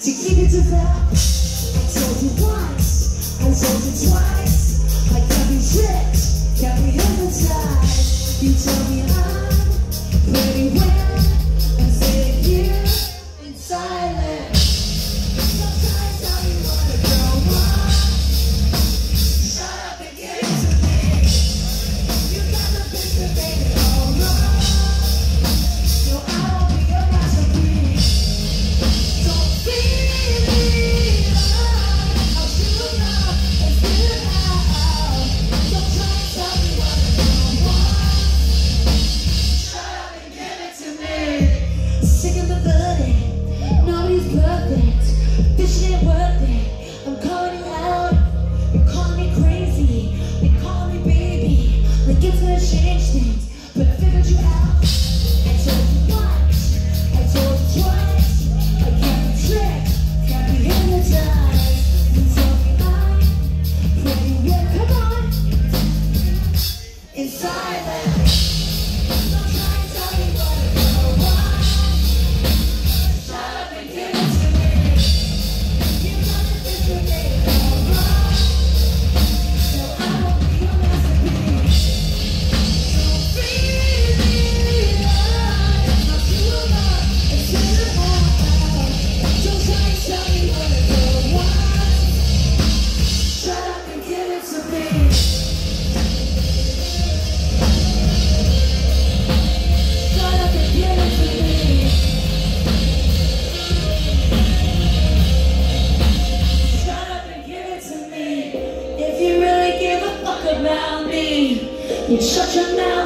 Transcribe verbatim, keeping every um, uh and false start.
to keep it to that. I told you once, I told you twice. I can't be tricked, can't be hypnotized. You tell me I'm pretty well, I'm sitting here in silence. Sometimes tell me what a girl wants. Shut up and give it to me. You got the picture, baby, all wrong. No, I won't be your masterpiece. Don't feel me up. I'll shoot up and spit it out. Don't try and tell me what a girl wants. Shut up and give it to me. Sick of the burden, nobody's perfect. This shit ain't worth it. I'm calling you out. You're calling me crazy. You're calling me baby. Like it's gonna change things, but I figured you out. I told you once, I told you twice. I can't be tricked, can't be hypnotized. You tell me I'm pretty well. Come on, in silence. Don't try and tell me what a girl wants. Shut up and give it to me. You got the picture, baby, all wrong. No, I won't be your masterpiece. Don't feel me up. I'll shoot up and spit it out. Don't try and tell me what a girl wants. Shut up and give it to me. Shut up and give it to me. Shut up and give it to me. If you really give a fuck about me, you shut your mouth.